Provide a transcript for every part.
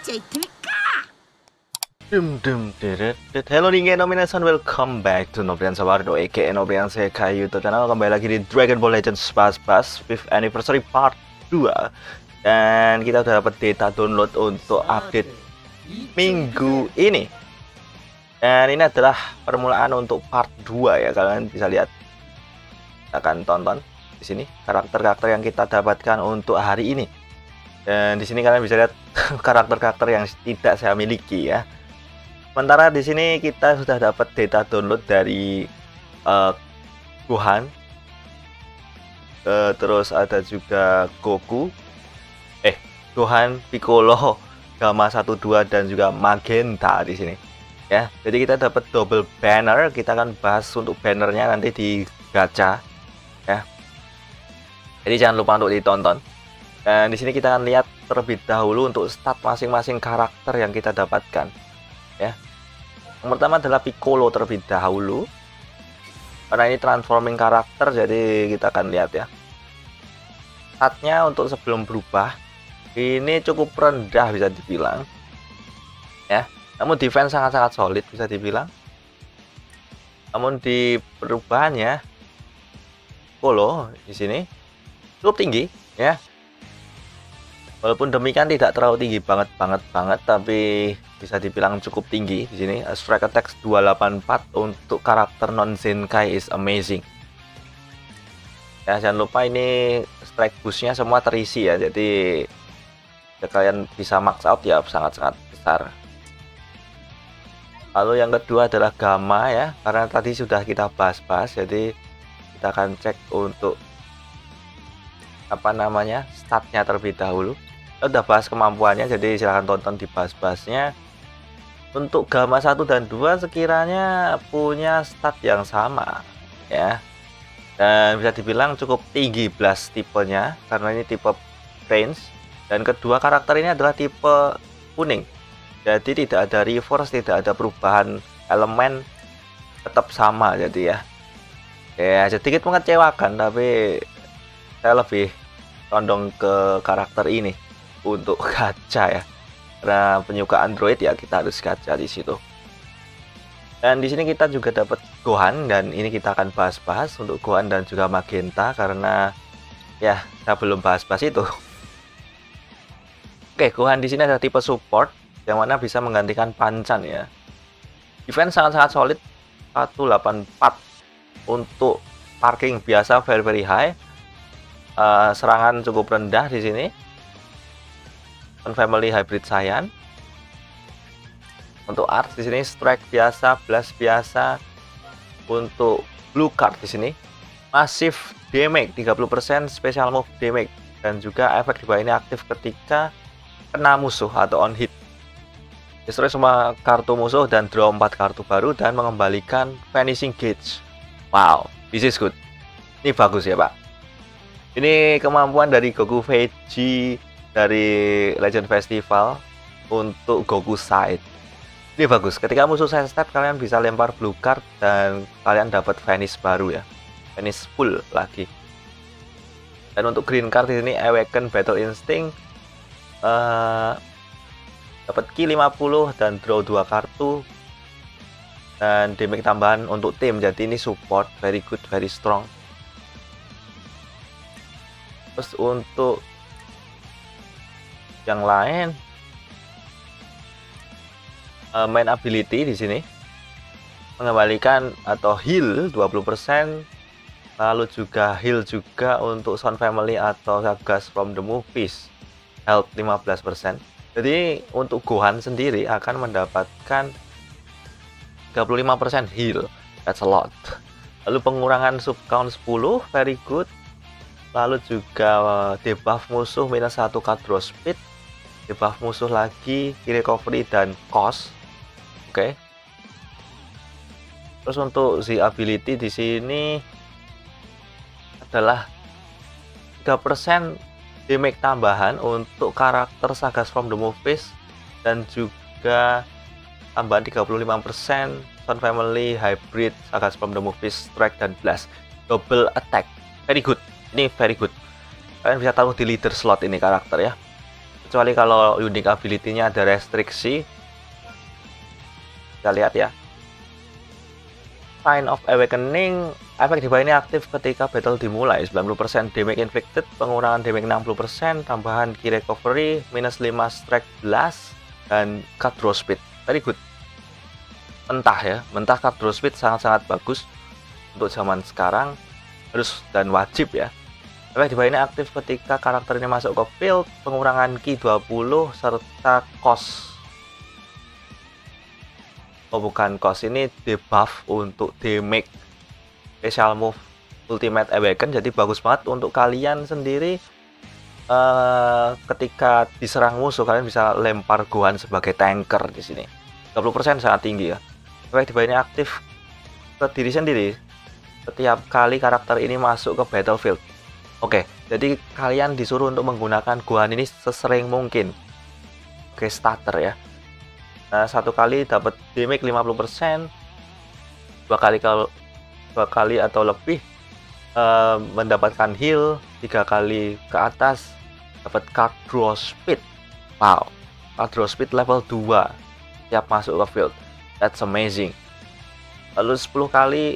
Hello nih nomination, welcome back to Nobrian Sawardo aka Nobrian Sekai YouTube channel. Kembali lagi di Dragon Ball Legends Buzz 5th Anniversary Part 2. Dan kita udah dapat data download untuk update minggu ini. Dan ini adalah permulaan untuk part 2 ya, kalian bisa lihat. Kita akan tonton di sini karakter-karakter yang kita dapatkan untuk hari ini. Dan di sini kalian bisa lihat karakter-karakter yang tidak saya miliki ya. Sementara di sini kita sudah dapat data download dari Gohan, terus ada juga Goku, Gohan, Piccolo, Gamma 12 dan juga Magenta di sini. Ya, jadi kita dapat double banner. Kita akan bahas untuk bannernya nanti di gacha, ya. Jadi jangan lupa untuk ditonton. Dan di sini kita akan lihat terlebih dahulu untuk stat masing-masing karakter yang kita dapatkan, ya. Yang pertama adalah Piccolo terlebih dahulu, karena ini transforming karakter, jadi kita akan lihat ya. Statnya untuk sebelum berubah ini cukup rendah bisa dibilang, ya. Namun defense sangat-sangat solid bisa dibilang. Namun di perubahannya Piccolo di sini cukup tinggi ya. Walaupun demikian tidak terlalu tinggi banget, tapi bisa dibilang cukup tinggi di sini. Strike attack 284 untuk karakter non Zenkai is amazing. Ya, jangan lupa ini strike boostnya semua terisi ya, jadi ya, kalian bisa max out ya, sangat-sangat besar. Lalu yang kedua adalah Gamma ya, karena tadi sudah kita bahas-bahas, jadi kita akan cek untuk apa namanya statnya terlebih dahulu. Kita udah bahas kemampuannya, jadi silahkan tonton di bahas-bahasnya. Untuk Gamma 1 dan 2 sekiranya punya stat yang sama ya, dan bisa dibilang cukup tinggi blast tipenya karena ini tipe range. Dan kedua karakter ini adalah tipe kuning, jadi tidak ada reverse, tidak ada perubahan elemen, tetap sama jadi ya sedikit mengecewakan, tapi saya lebih condong ke karakter ini untuk gacha ya, karena penyuka Android ya kita harus gacha di situ. Dan di sini kita juga dapat Gohan, dan ini kita akan bahas-bahas untuk Gohan dan juga Magenta karena ya saya belum bahas-bahas itu. Oke, Gohan di sini ada tipe support yang mana bisa menggantikan Panchan ya. Defense sangat-sangat solid 184 untuk parking biasa very high. Serangan cukup rendah di sini. Family Hybrid Saiyan. Untuk art di sini strike biasa, blast biasa. Untuk blue card di sini massive damage 30%, special move damage, dan juga efek di bawah ini aktif ketika kena musuh atau on hit. Destroy semua kartu musuh dan draw 4 kartu baru dan mengembalikan finishing gauge. Wow, this is good. Ini bagus ya, Pak. Ini kemampuan dari Goku Veggie dari Legend Festival untuk Goku Side. Ini bagus. Ketika musuh side step, kalian bisa lempar blue card dan kalian dapat finish baru ya. Finish full lagi. Dan untuk green card di sini Awaken Battle Instinct, dapat ki 50 dan draw 2 kartu. Dan damage tambahan untuk tim. Jadi ini support very good, very strong. Terus untuk yang lain, main ability di sini mengembalikan atau heal 20%, lalu juga heal juga untuk Son Family atau Sagas from the Movies, health 15%. Jadi untuk Gohan sendiri akan mendapatkan 35% heal, that's a lot. Lalu pengurangan sub count 10, very good. Lalu juga debuff musuh minus 1 card draw speed, debuff musuh lagi, recovery dan cost. Oke. Terus untuk the ability di sini adalah 3% damage tambahan untuk karakter Sagas from the Movies, dan juga tambahan 35% Son Family Hybrid Sagas from the Movies, strike dan blast, double attack. Very good. Ini very good. Kalian bisa taruh di leader slot ini karakter ya. kecuali kalau unique ability-nya ada restriksi. Kita lihat ya. Sign of Awakening, efek debuff ini aktif ketika battle dimulai. 90% damage inflicted, pengurangan damage 60%, tambahan key recovery, minus 5 strike blast, dan cut draw speed. Very good. Mentah ya, mentah cut draw speed sangat-sangat bagus untuk zaman sekarang, harus dan wajib ya. Efek debuff ini aktif ketika karakter ini masuk ke field, pengurangan ki 20 serta cost. Oh bukan cost, ini debuff untuk damage special move Ultimate Awaken, jadi bagus banget untuk kalian sendiri. Ketika diserang musuh kalian bisa lempar Gohan sebagai tanker di sini. 30% sangat tinggi ya. Efek debuff ini aktif ke diri sendiri setiap kali karakter ini masuk ke battlefield. Oke, jadi kalian disuruh untuk menggunakan Gohan ini sesering mungkin. Oke, starter ya. Nah, satu kali dapat damage 50%, dua kali atau lebih mendapatkan heal, 3 kali ke atas dapat card draw speed. Wow, card draw speed level 2 siap masuk ke field. That's amazing. Lalu 10%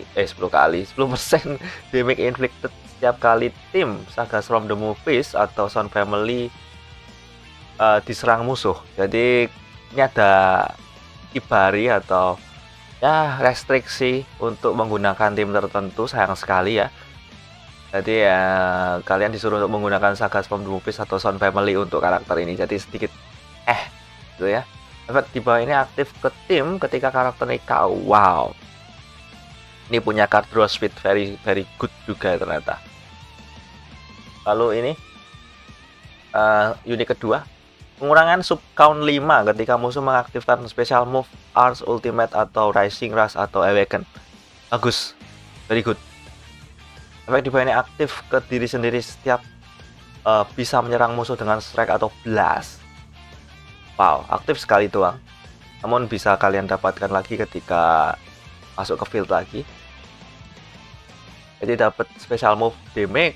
damage inflicted setiap kali tim Sagas from the Movies atau Sound Family diserang musuh. Jadi ini ada ibari atau ya restriksi untuk menggunakan tim tertentu, sayang sekali ya. Jadi ya kalian disuruh untuk menggunakan Sagas from the Movies atau Sound Family untuk karakter ini, jadi sedikit gitu ya. Efek di bawah ini aktif ke tim ketika karakter ini KO. Wow, ini punya card draw speed very good juga ternyata. Lalu ini unit kedua, pengurangan sub count 5 ketika musuh mengaktifkan special move Ars Ultimate atau Rising Rush atau Awaken. Bagus, very good. Efek di bawah ini aktif ke diri sendiri setiap bisa menyerang musuh dengan strike atau blast. Wow, aktif sekali doang. Namun bisa kalian dapatkan lagi ketika masuk ke field lagi. Jadi dapat special move damage.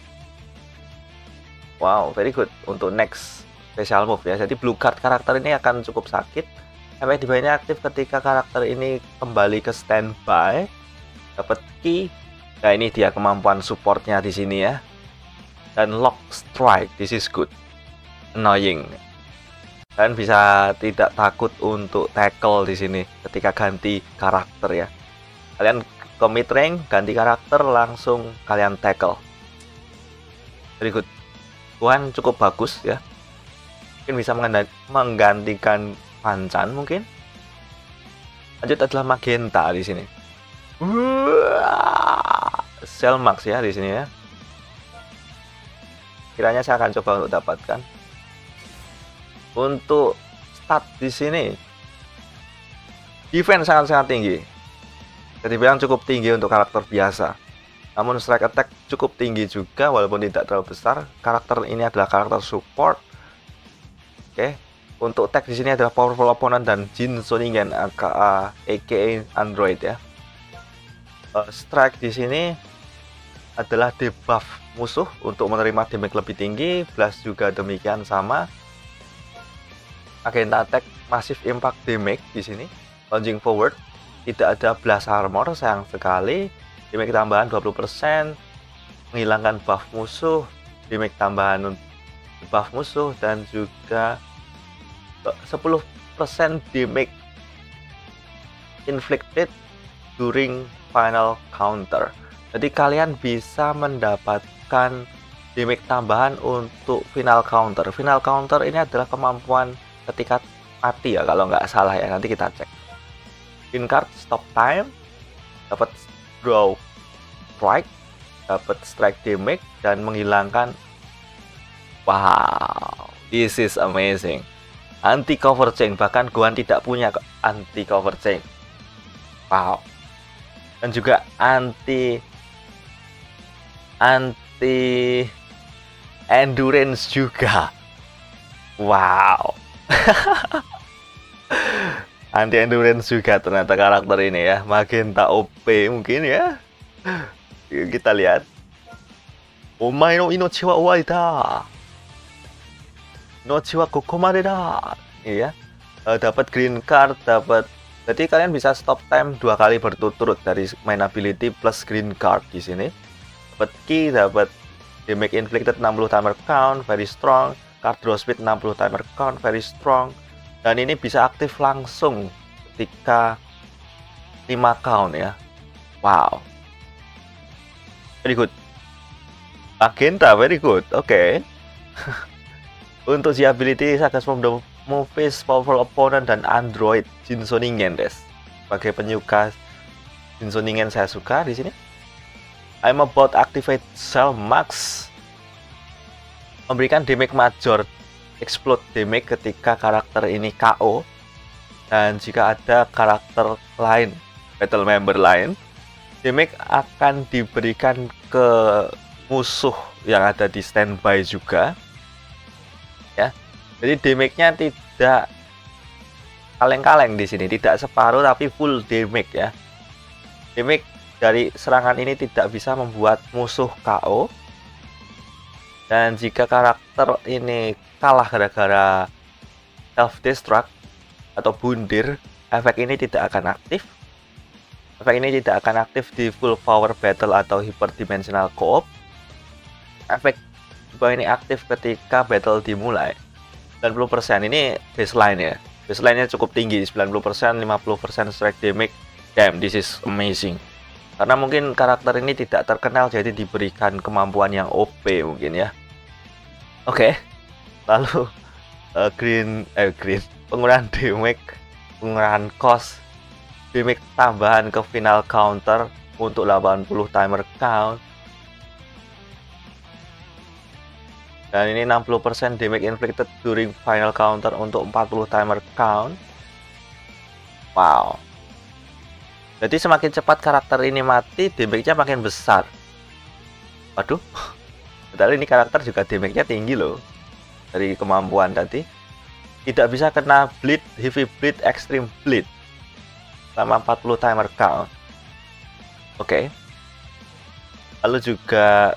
Wow, very good untuk next special move ya. Jadi blue card karakter ini akan cukup sakit. Efek di bawah ini aktif ketika karakter ini kembali ke standby. Dapat key. Nah ini dia kemampuan supportnya di sini ya. Dan lock strike, this is good. Annoying. Dan bisa tidak takut untuk tackle di sini ketika ganti karakter ya. Kalian ke mid range, ganti karakter, langsung kalian tackle. Very good. Gohan cukup bagus ya. Mungkin bisa menggantikan Pancan mungkin. Lanjut adalah Magenta di sini. Cell Max ya di sini ya. Kiranya saya akan coba untuk dapatkan. Untuk stat di sini, defense sangat-sangat tinggi. Jadi bilang cukup tinggi untuk karakter biasa. Namun strike attack cukup tinggi juga walaupun tidak terlalu besar. Karakter ini adalah karakter support. Oke. Untuk tag di sini adalah powerful opponent dan Jin Soningen aka Android ya. Strike di sini adalah debuff musuh untuk menerima damage lebih tinggi. Blast juga demikian sama. Magenta attack massive impact damage di sini. Lunging forward, tidak ada blast armor, sayang sekali. Damage tambahan 20%, menghilangkan buff musuh, damage tambahan buff musuh, dan juga 10% damage inflicted during final counter. Jadi kalian bisa mendapatkan damage tambahan untuk final counter. Final counter ini adalah kemampuan ketika mati ya kalau nggak salah ya, nanti kita cek. In card stop time, dapat draw strike, dapat strike damage, dan menghilangkan. Wow, this is amazing. Anti cover chain, bahkan Gohan tidak punya anti cover chain. Wow. Dan juga anti endurance juga. Wow. Anti endurance juga ternyata karakter ini ya. Magenta OP mungkin ya. Kita lihat. Omae no inochi wa owaita. no jiwa kokomade da. Iya. Dapat green card, dapat. Jadi kalian bisa stop time 2 kali berturut-turut dari main ability plus green card di sini. Dapat key, dapat damage inflicted 60 timer count, very strong. Card draw speed 60 timer count, very strong. Dan ini bisa aktif langsung ketika 5 count ya. Wow. Very good. Magenta, very good. Oke. Untuk the ability, Sagas from the Movies, Powerful Opponent, dan Android Jinsoningen des. Sebagai penyuka Jinsoningen saya suka di sini. I'm about activate Cell Max. Memberikan damage major, explode damage ketika karakter ini KO. Dan jika ada karakter lain, battle member lain, damage akan diberikan ke musuh yang ada di standby juga. Ya. Jadi damage-nya tidak kaleng-kaleng di sini, tidak separuh tapi full damage ya. Damage dari serangan ini tidak bisa membuat musuh KO. Dan jika karakter ini kalah gara-gara self-destruct atau bundir, efek ini tidak akan aktif. Efek ini tidak akan aktif di full power battle atau hyperdimensional co-op. Efek ini aktif ketika battle dimulai. 90% ini baseline ya. Baseline-nya cukup tinggi, 90%, 50% strike damage. Damn, this is amazing. Karena mungkin karakter ini tidak terkenal jadi diberikan kemampuan yang OP mungkin ya. Oke. Lalu green pengurangan damage, pengurangan cost, damage tambahan ke final counter untuk 80 timer count. Dan ini 60% damage inflicted during final counter untuk 40 timer count. Wow. Jadi semakin cepat karakter ini mati, damage-nya makin besar. Waduh. Padahal ini karakter juga damage-nya tinggi loh. Dari kemampuan tadi. Tidak bisa kena bleed, heavy bleed, extreme bleed. Selama 40 timer count. Oke. Lalu juga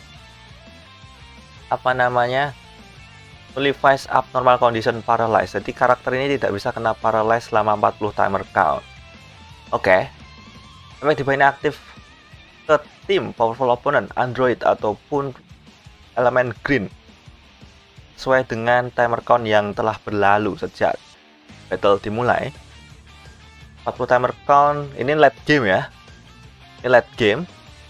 nullifies abnormal condition paralyze. Jadi karakter ini tidak bisa kena paralyze selama 40 timer count. Oke. Efek divine aktif ke tim powerful opponent, android ataupun elemen green sesuai dengan timer count yang telah berlalu sejak battle dimulai. 40 timer count ini late game ya. Ini late game.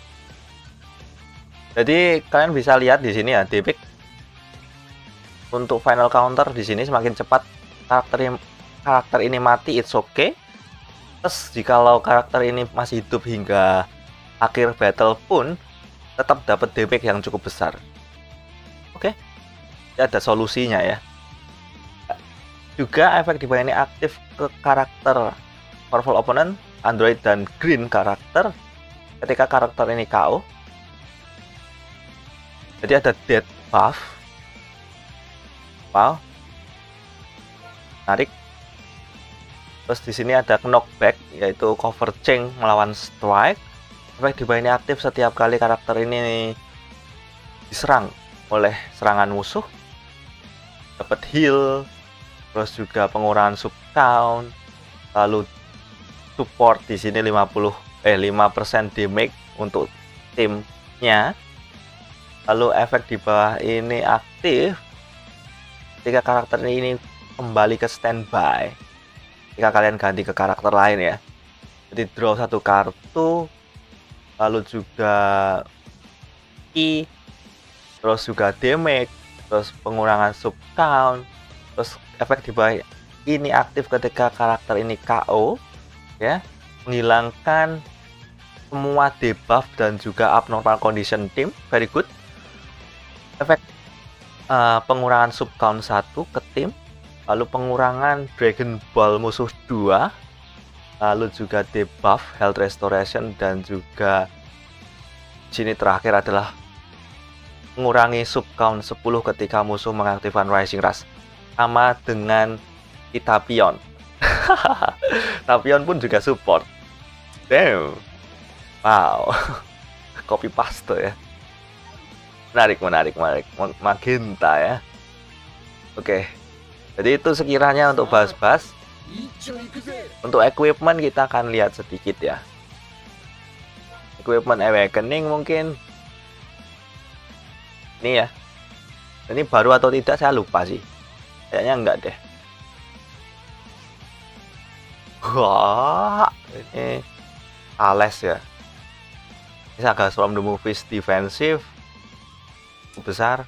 Jadi kalian bisa lihat di sini ya, damage untuk final counter di sini semakin cepat karakter ini mati, it's okay. Terus jikalau karakter ini masih hidup hingga akhir battle pun tetap dapat damage yang cukup besar. Oke. Ini ada solusinya ya. Juga efek divine ini aktif ke karakter powerful opponent, android dan green karakter ketika karakter ini KO. Jadi ada dead buff. Wow. Menarik. Terus di sini ada knockback, yaitu cover chain melawan strike. Efek divine ini aktif setiap kali karakter ini diserang oleh serangan musuh. Dapat heal, terus juga pengurangan sub count. Lalu support di sini 5% damage untuk timnya. Lalu efek di bawah ini aktif ketika karakter ini kembali ke standby. Jika kalian ganti ke karakter lain ya. Jadi draw satu kartu, lalu juga key, terus juga damage, terus pengurangan sub count, terus efek di bawah ini aktif ketika karakter ini KO, ya, menghilangkan semua debuff dan juga abnormal condition team. Very good. Efek pengurangan sub count 1 ke tim, lalu pengurangan Dragon Ball musuh 2, lalu juga debuff health restoration, dan juga sini terakhir adalah mengurangi sub count 10 ketika musuh mengaktifkan Rising Rush. Sama dengan Tapion. Tapion pun juga support. Damn. Wow. Copy paste ya. Menarik. Magenta ya. Oke, jadi itu sekiranya untuk bahas-bahas. Untuk equipment kita akan lihat sedikit ya. Equipment awakening mungkin ini ya. Ini baru atau tidak saya lupa sih. Kayaknya enggak deh. Wah, ini Ales ya. Ini Saga from the Movies defensive besar.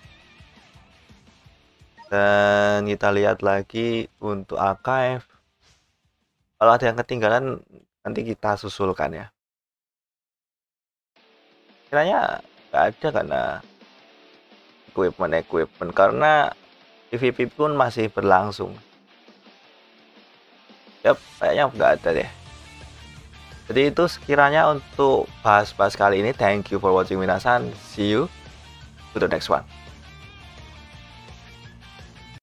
Dan kita lihat lagi untuk archive. Kalau ada yang ketinggalan nanti kita susulkan ya. Kiranya nggak ada karena equipment karena PVP pun masih berlangsung. Yap, kayaknya nggak ada deh. Jadi itu sekiranya untuk bahas-bahas kali ini. Thank you for watching minasan. See you to the next one.